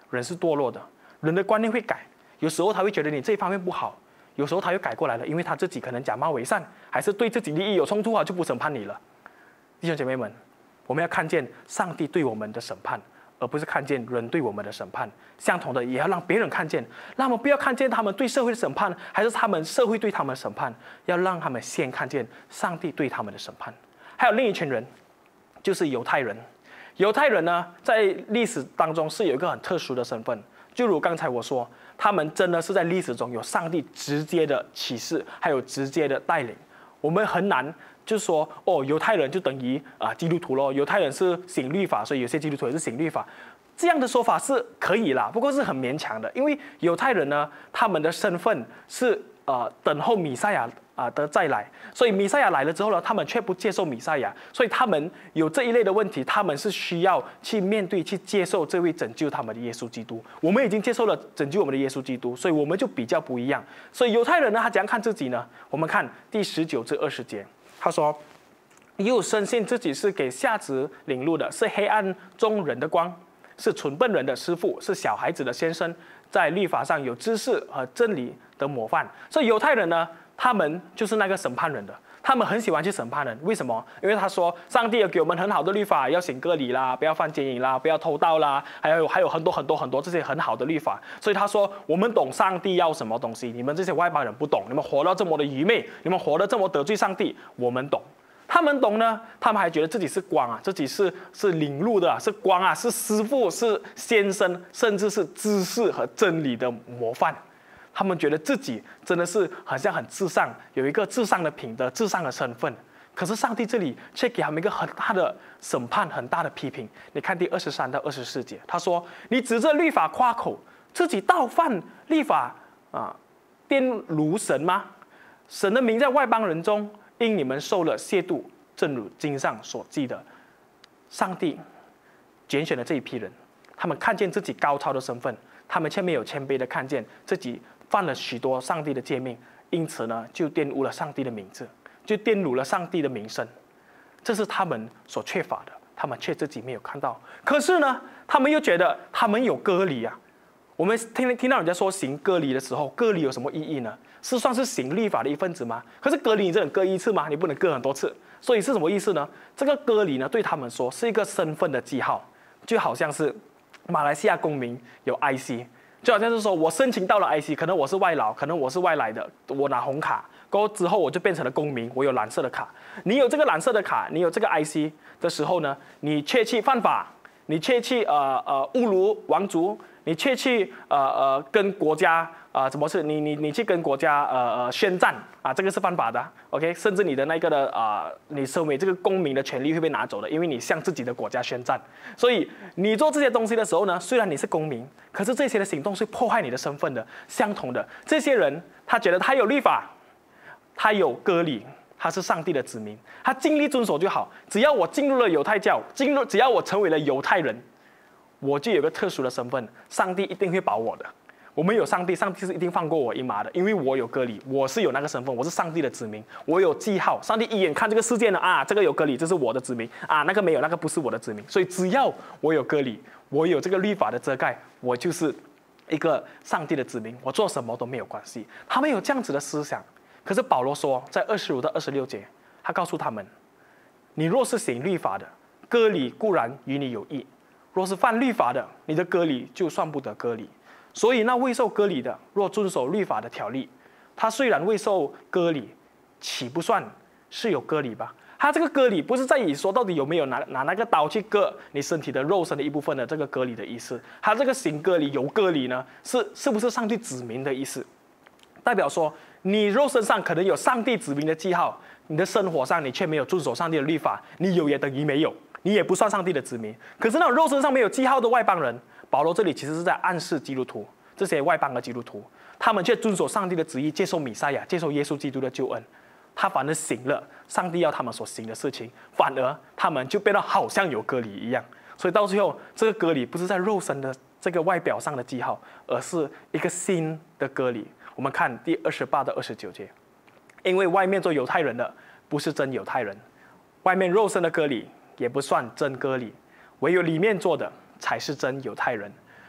人是堕落的，人的观念会改，有时候他会觉得你这一方面不好，有时候他又改过来了，因为他自己可能假冒伪善，还是对自己利益有冲突啊，就不审判你了。弟兄姐妹们，我们要看见上帝对我们的审判，而不是看见人对我们的审判。相同的，也要让别人看见，让他们不要看见他们对社会的审判，还是他们社会对他们的审判，要让他们先看见上帝对他们的审判。还有另一群人，就是犹太人。犹太人呢，在历史当中是有一个很特殊的身份，就如刚才我说，他们真的是在历史中有上帝直接的启示，还有直接的带领。我们很难就说哦，犹太人就等于啊、呃、基督徒咯，犹太人是行律法，所以有些基督徒也是行律法。这样的说法是可以啦，不过是很勉强的，因为犹太人呢，他们的身份是呃等候弥赛亚啊、呃、的再来，所以弥赛亚来了之后呢，他们却不接受弥赛亚，所以他们有这一类的问题，他们是需要去面对、去接受这位拯救他们的耶稣基督。我们已经接受了拯救我们的耶稣基督，所以我们就比较不一样。所以犹太人呢，他怎样看自己呢？我们看第十九至二十节，他说：“又深信自己是给下子领路的，是黑暗中人的光。”是蠢笨人的师傅，是小孩子的先生，在律法上有知识和真理的模范。所以犹太人呢，他们就是那个审判人的，他们很喜欢去审判人。为什么？因为他说，上帝有给我们很好的律法，要行割礼啦，不要犯奸淫啦，不要偷盗啦，还有还有很多很多很多这些很好的律法。所以他说，我们懂上帝要什么东西，你们这些外邦人不懂，你们活到这么的愚昧，你们活得这么得罪上帝，我们懂。他们懂呢，他们还觉得自己是光啊，自己是是领路的、啊，是光啊，是师傅，是先生，甚至是知识和真理的模范。他们觉得自己真的是好像很至上，有一个至上的品德、至上的身份。可是上帝这里却给他们一个很大的审判、很大的批评。你看第二十三到二十四节，他说：“你指着律法夸口，自己倒犯律法啊，玷辱神吗？神的名在外邦人中。”因你们受了亵渎，正如经上所记的，上帝拣选了这一批人，他们看见自己高超的身份，他们却没有谦卑的看见自己犯了许多上帝的诫命，因此呢，就玷污了上帝的名字，就玷辱了上帝的名声。这是他们所缺乏的，他们却自己没有看到。可是呢，他们又觉得他们有割礼啊。我们听听到人家说行割礼的时候，割礼有什么意义呢？是算是行律法的一份子吗？可是割礼你只能割一次吗？你不能割很多次。所以是什么意思呢？这个割礼呢，对他们说是一个身份的记号，就好像是马来西亚公民有 I C， 就好像是说我申请到了 I C， 可能我是外劳，可能我是外来的，我拿红卡，过后之后我就变成了公民，我有蓝色的卡。你有这个蓝色的卡，你有这个 I C 的时候呢，你却去犯法，你却去呃呃侮辱王族。你却去呃呃跟国家啊、呃、怎么是你你你去跟国家呃呃宣战啊，这个是犯法的 ，OK， 甚至你的那个的啊、呃，你身为这个公民的权利会被拿走的，因为你向自己的国家宣战。所以你做这些东西的时候呢，虽然你是公民，可是这些的行动是破坏你的身份的。相同的，这些人他觉得他有律法，他有割礼。他是上帝的子民，他尽力遵守就好。只要我进入了犹太教，进入只要我成为了犹太人，我就有个特殊的身份，上帝一定会保我的。我们有上帝，上帝是一定放过我一马的，因为我有割礼，我是有那个身份，我是上帝的子民，我有记号。上帝一眼看这个事件了啊，这个有割礼，这是我的子民啊，那个没有，那个不是我的子民。所以只要我有割礼，我有这个律法的遮盖，我就是一个上帝的子民，我做什么都没有关系。他们有这样子的思想。可是保罗说，在二十五到二十六节，他告诉他们：你若是行律法的，割礼固然与你有益；若是犯律法的，你的割礼就算不得割礼。所以那未受割礼的，若遵守律法的条例，他虽然未受割礼，岂不算是有割礼吧？他这个割礼不是在于说到底有没有拿拿那个刀去割你身体的肉身的一部分的这个割礼的意思。他这个行割礼有割礼呢，是是不是上帝子民的意思？代表说，你肉身上可能有上帝子民的记号，你的生活上你却没有遵守上帝的律法，你有也等于没有，你也不算上帝的子民。可是那种肉身上没有记号的外邦人，保罗这里其实是在暗示基督徒，这些外邦的基督徒，他们却遵守上帝的旨意，接受弥赛亚，接受耶稣基督的救恩。他反而行了上帝要他们所行的事情，反而他们就变得好像有割礼一样。所以到最后，这个割礼不是在肉身的这个外表上的记号，而是一个新的割礼。我们看第二十八到二十九节，因为外面做犹太人的不是真犹太人，外面肉身的割礼也不算真割礼，唯有里面做的才是真犹太人。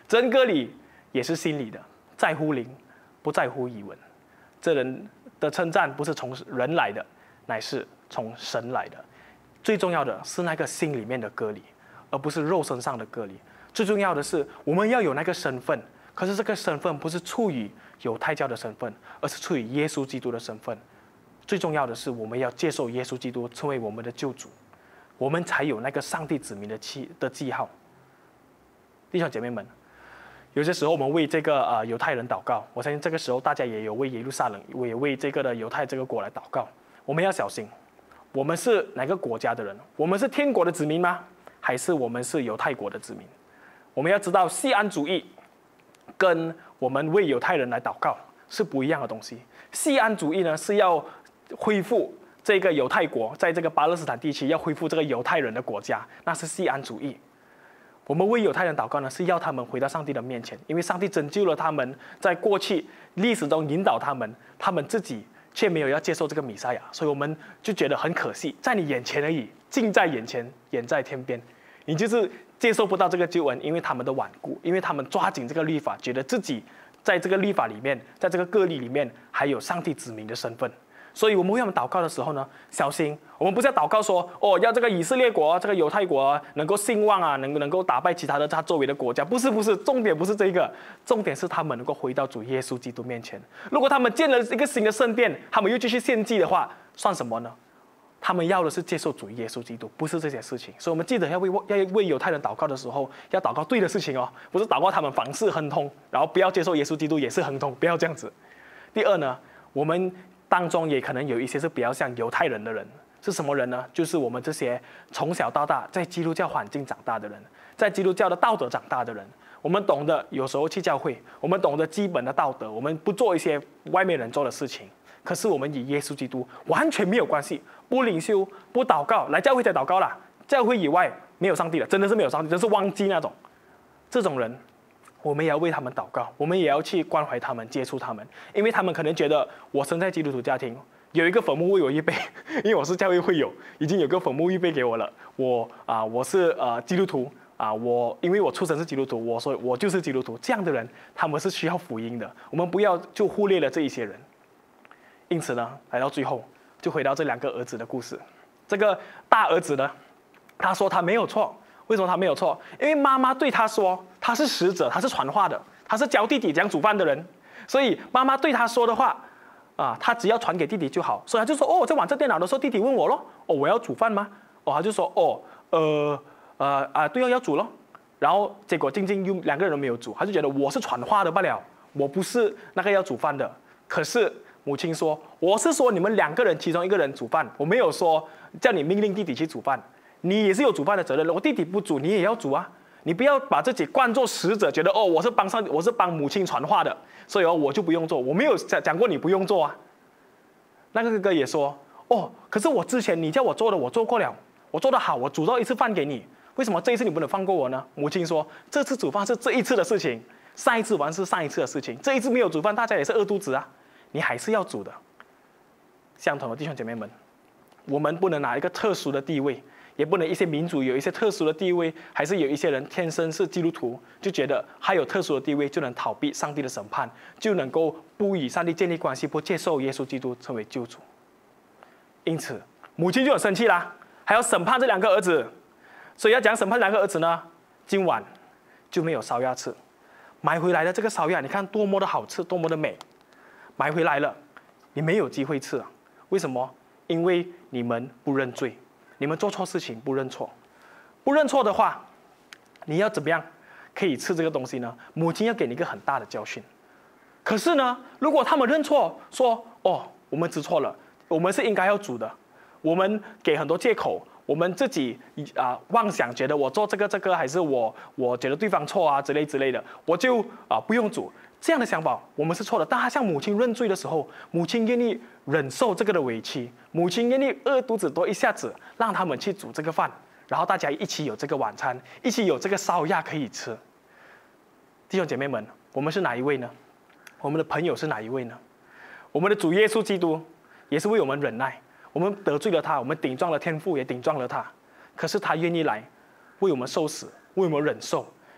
真割礼也是心里的，在乎灵，不在乎仪文。这人的称赞不是从人来的，乃是从神来的。最重要的是那个心里面的割礼，而不是肉身上的割礼。最重要的是我们要有那个身份，可是这个身份不是出于犹太教的身份，而是出于耶稣基督的身份。最重要的是我们要接受耶稣基督成为我们的救主，我们才有那个上帝子民的记的记号。弟兄姐妹们，有些时候我们为这个呃犹太人祷告，我相信这个时候大家也有为耶路撒冷，也为这个的犹太这个国来祷告。我们要小心，我们是哪个国家的人？我们是天国的子民吗？还是我们是犹太国的子民？我们要知道，锡安主义跟我们为犹太人来祷告是不一样的东西。锡安主义呢是要恢复这个犹太国在这个巴勒斯坦地区要恢复这个犹太人的国家，那是锡安主义。我们为犹太人祷告呢，是要他们回到上帝的面前，因为上帝拯救了他们，在过去历史中引导他们，他们自己却没有要接受这个弥赛亚，所以我们就觉得很可惜，在你眼前而已，近在眼前，远在天边，你就是接受不到这个救恩，因为他们的顽固，因为他们抓紧这个律法，觉得自己在这个律法里面，在这个割礼里面还有上帝子民的身份。所以我们为他们祷告的时候呢，小心，我们不是要祷告说，哦，要这个以色列国、这个犹太国能够兴旺啊，能够能够打败其他的他周围的国家，不是不是，重点不是这个，重点是他们能够回到主耶稣基督面前。如果他们建了一个新的圣殿，他们又继续献祭的话，算什么呢？他们要的是接受主耶稣基督，不是这些事情。所以我们记得要为要为犹太人祷告的时候，要祷告对的事情哦，不是祷告他们凡事亨通，然后不要接受耶稣基督也是亨通，不要这样子。第二呢，我们当中也可能有一些是比较像犹太人的人，是什么人呢？就是我们这些从小到大在基督教环境长大的人，在基督教的道德长大的人。我们懂得有时候去教会，我们懂得基本的道德，我们不做一些外面人做的事情。可是我们与耶稣基督完全没有关系，不领袖，不祷告，来教会才祷告啦。教会以外没有上帝了，真的是没有上帝，真是忘记那种。这种人，我们也要为他们祷告，我们也要去关怀他们，接触他们，因为他们可能觉得我生在基督徒家庭，有一个坟墓为我预备，因为我是教会会友，已经有个坟墓预备给我了。我啊、呃，我是呃基督徒啊、呃，我因为我出生是基督徒，我说我就是基督徒。这样的人，他们是需要福音的，我们不要就忽略了这一些人。因此呢，来到最后，就回到这两个儿子的故事。这个大儿子呢，他说他没有错。为什么他没有错？因为妈妈对他说，他是使者，他是传话的，他是教弟弟怎样煮饭的人，所以妈妈对他说的话，啊，他只要传给弟弟就好。所以他就说，哦，我在玩这电脑的时候，弟弟问我咯，哦，我要煮饭吗？哦，他就说，哦，呃，呃啊，对哦，要煮咯。然后结果静静又两个人都没有煮，他就觉得我是传话的罢了，我不是那个要煮饭的。可是母亲说，我是说你们两个人其中一个人煮饭，我没有说叫你命令弟弟去煮饭。你也是有煮饭的责任的，我弟弟不煮，你也要煮啊！你不要把自己灌作使者，觉得哦，我是帮上，我是帮母亲传话的，所以哦，我就不用做。我没有讲讲过你不用做啊。那个哥哥也说，哦，可是我之前你叫我做的，我做过了，我做得好，我煮到一次饭给你，为什么这一次你不能放过我呢？母亲说，这次煮饭是这一次的事情，上一次完是上一次的事情，这一次没有煮饭，大家也是饿肚子啊，你还是要煮的。相同的弟兄姐妹们，我们不能拿一个特殊的地位。也不能一些民族有一些特殊的地位，还是有一些人天生是基督徒，就觉得还有特殊的地位就能逃避上帝的审判，就能够不与上帝建立关系，不接受耶稣基督成为救主。因此，母亲就很生气啦，还要审判这两个儿子。所以要讲审判两个儿子呢，今晚就没有烧鸭吃。买回来的这个烧鸭，你看多么的好吃，多么的美。买回来了，你没有机会吃啊？为什么？因为你们不认罪。你们做错事情不认错，不认错的话，你要怎么样可以吃这个东西呢？母亲要给你一个很大的教训。可是呢，如果他们认错，说哦，我们知错了，我们是应该要煮的，我们给很多借口，我们自己啊、呃、妄想觉得我做这个这个还是我我觉得对方错啊之类之类的，我就啊、呃、不用煮。这样的想法，我们是错的。当他向母亲认罪的时候，母亲愿意忍受这个的委屈，母亲愿意饿肚子多一下子，让他们去煮这个饭，然后大家一起有这个晚餐，一起有这个烧鸭可以吃。弟兄姐妹们，我们是哪一位呢？我们的朋友是哪一位呢？我们的主耶稣基督也是为我们忍耐，我们得罪了他，我们顶撞了天父，也顶撞了他，可是他愿意来为我们受死，为我们忍受，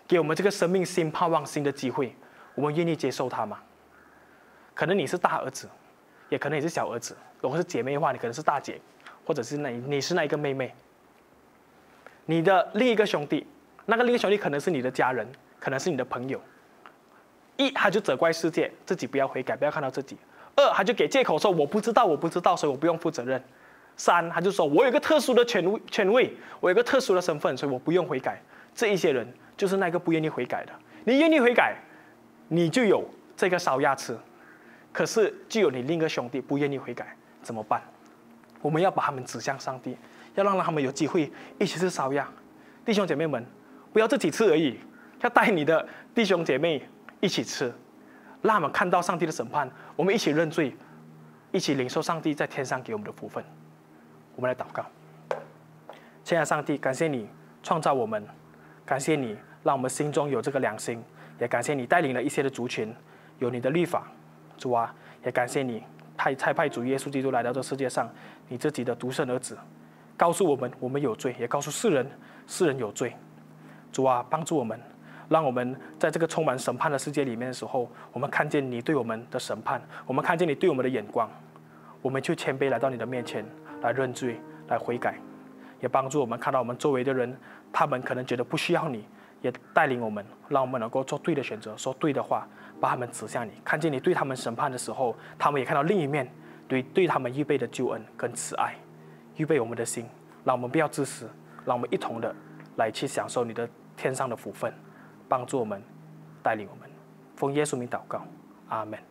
给我们这个生命新盼望、新的机会，我们愿意接受它吗？可能你是大儿子，也可能你是小儿子。如果是姐妹的话，你可能是大姐，或者是那你是那一个妹妹。你的另一个兄弟，那个另一个兄弟可能是你的家人，可能是你的朋友。一，他就责怪世界，自己不要悔改，不要看到自己；二，他就给借口说我不知道，我不知道，所以我不用负责任；三，他就说我有一个特殊的权位，权位，我有一个特殊的身份，所以我不用悔改。这一些人就是那个不愿意悔改的。你愿意悔改，你就有这个烧鸭吃；可是就有你另一个兄弟不愿意悔改，怎么办？我们要把他们指向上帝，要让他们有机会一起吃烧鸭。弟兄姐妹们，不要自己吃而已，要带你的弟兄姐妹一起吃，让他们看到上帝的审判，我们一起认罪，一起领受上帝在天上给我们的福分。我们来祷告。亲爱的上帝，感谢你创造我们，感谢你让我们心中有这个良心，也感谢你带领了一些的族群有你的律法。主啊，也感谢你派差派主耶稣基督来到这世界上，你自己的独生儿子，告诉我们我们有罪，也告诉世人世人有罪。主啊，帮助我们，让我们在这个充满审判的世界里面的时候，我们看见你对我们的审判，我们看见你对我们的眼光，我们就谦卑来到你的面前，来认罪，来悔改，也帮助我们看到我们周围的人，他们可能觉得不需要你，也带领我们，让我们能够做对的选择，说对的话，把他们指向你。看见你对他们审判的时候，他们也看到另一面对对他们预备的救恩跟慈爱，预备我们的心，让我们不要自私，让我们一同的来去享受你的天上的福分，帮助我们，带领我们。奉耶稣名祷告，阿们。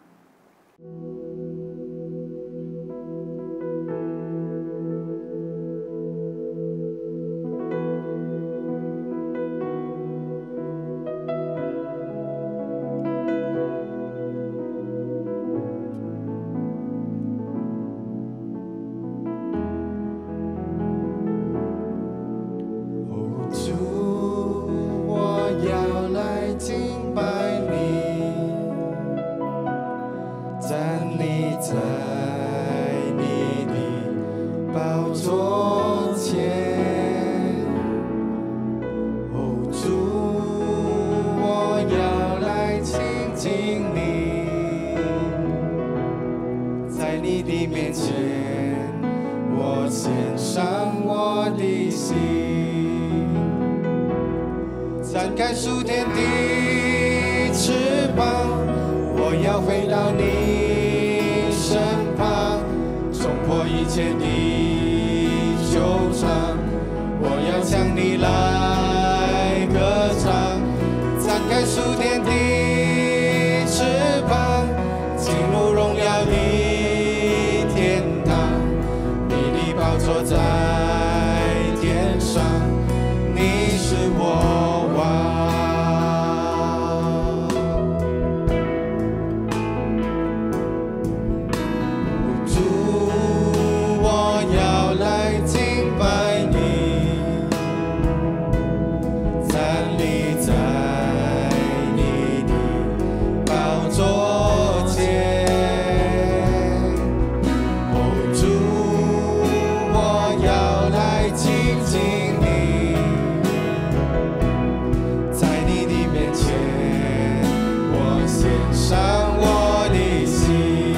展开属天的翅膀，我要飞到你身旁，冲破一切的纠缠，我要向你来歌唱。展开属天的翅膀，进入荣耀的天堂，你的宝座在天上，你是我王。主，我要来敬拜你，站立在你的宝座前。哦，主，我要来亲近你，在你的面前，我献上我的心，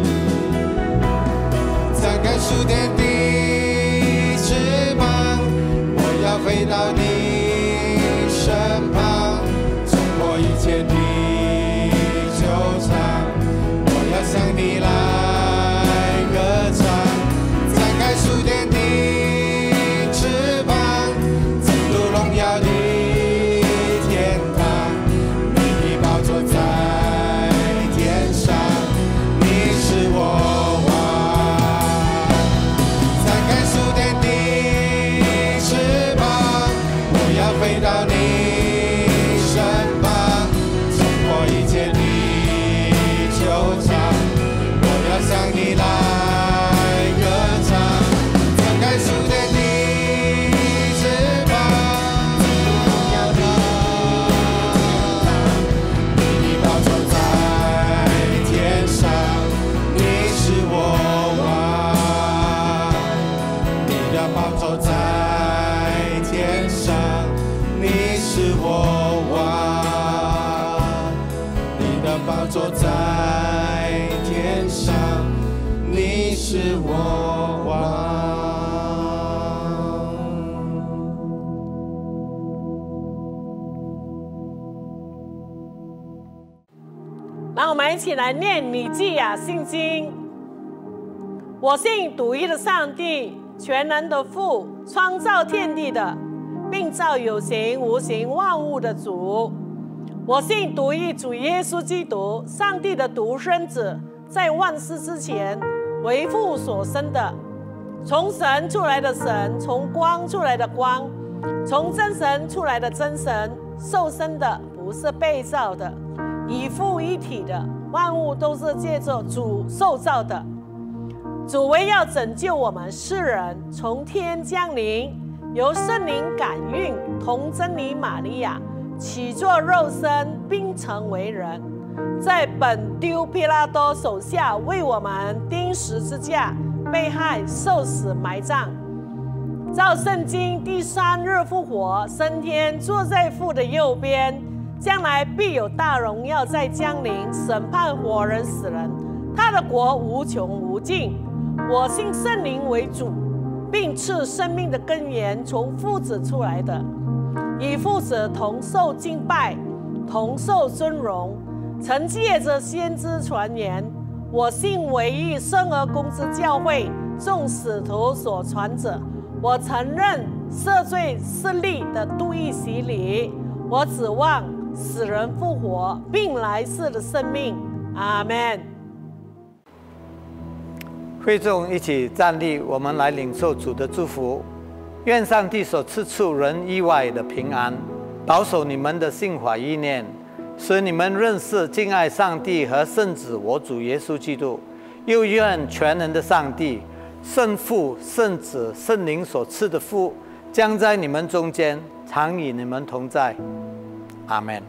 展开属天的翅膀，我要飞到你身旁，冲破一切的纠缠，我要向你来歌唱。展开属天的翅膀，进入荣耀的天堂，你的宝座在天上，你是我王。展开属天的翅膀， 是我王。 让我们一起来念以利亚信经。我信独一的上帝，全能的父，创造天地的，并造有形无形万物的主。我信独一主耶稣基督，上帝的独生子，在万事之前为父所生的，从神出来的神，从光出来的光，从真神出来的真神，受生的，不是被造的，以父一体的，万物都是借着主受造的。主为要拯救我们世人，从天降临，由圣灵感孕，童真理玛利亚起作肉身，并成为人，在本丢彼拉多手下为我们钉十字架，被害受死埋葬。照圣经第三日复活，升天，坐在父的右边，将来必有大荣耀在降临，审判活人死人，他的国无穷无尽。我信圣灵为主，并赐生命的根源从父子出来的，与父子同受敬拜，同受尊荣，曾借着先知传言。我信唯一生而公之教会，众使徒所传者。我承认赦罪是立的度义洗礼。我指望死人复活，并来世的生命。阿们。 会众一起站立，我们来领受主的祝福。愿上帝所赐出人意外的平安，保守你们的心怀意念，使你们认识敬爱上帝和圣子我主耶稣基督。又愿全能的上帝、圣父、圣子、圣灵所赐的福，将在你们中间，常与你们同在。阿们。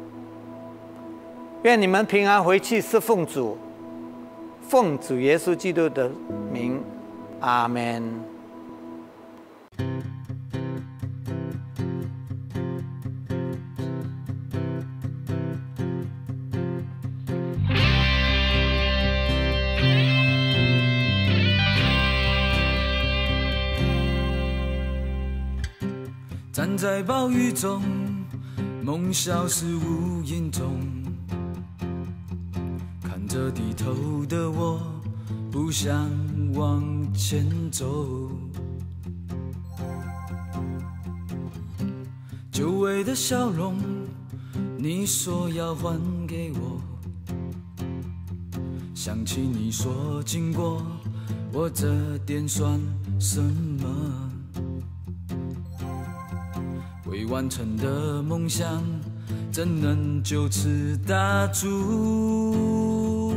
愿你们平安回去侍奉主。奉主耶稣基督的名，阿们。 站在暴雨中，梦消失无影踪。这低头的我，不想往前走。久违的笑容，你说要还给我。想起你说经过，我这点算什么？未完成的梦想，怎能就此打住？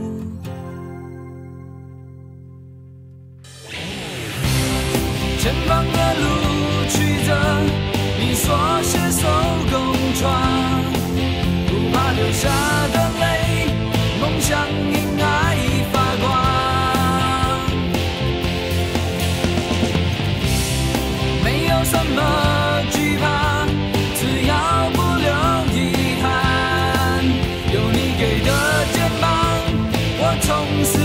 前方的路曲折，你所写手工窗，不怕流下的泪，梦想因爱发光。没有什么惧怕，只要不留遗憾，有你给的肩膀，我从此